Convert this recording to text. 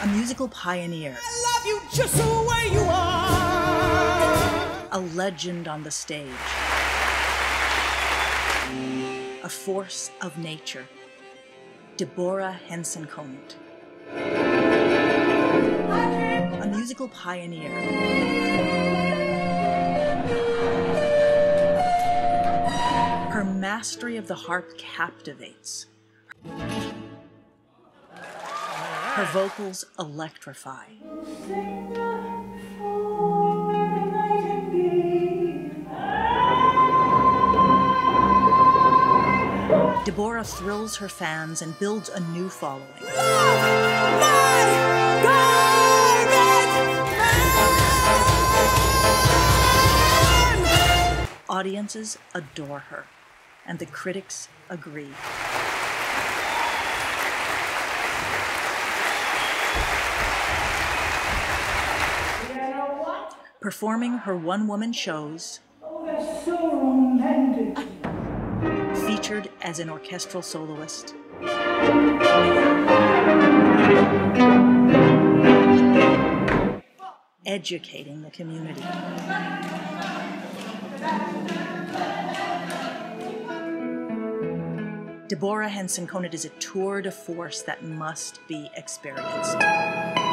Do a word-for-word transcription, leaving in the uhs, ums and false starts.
A musical pioneer. I love you just the way you are. A legend on the stage. A force of nature. Deborah Henson-Conant. A musical pioneer. Her mastery of the harp captivates. Her vocals electrify. Deborah thrills her fans and builds a new following. Love my garbage man. Audiences adore her, and the critics agree. Performing her one-woman shows, Oh, that's so romantic. featured as an orchestral soloist, educating the community. Deborah Henson-Conant is a tour de force that must be experienced.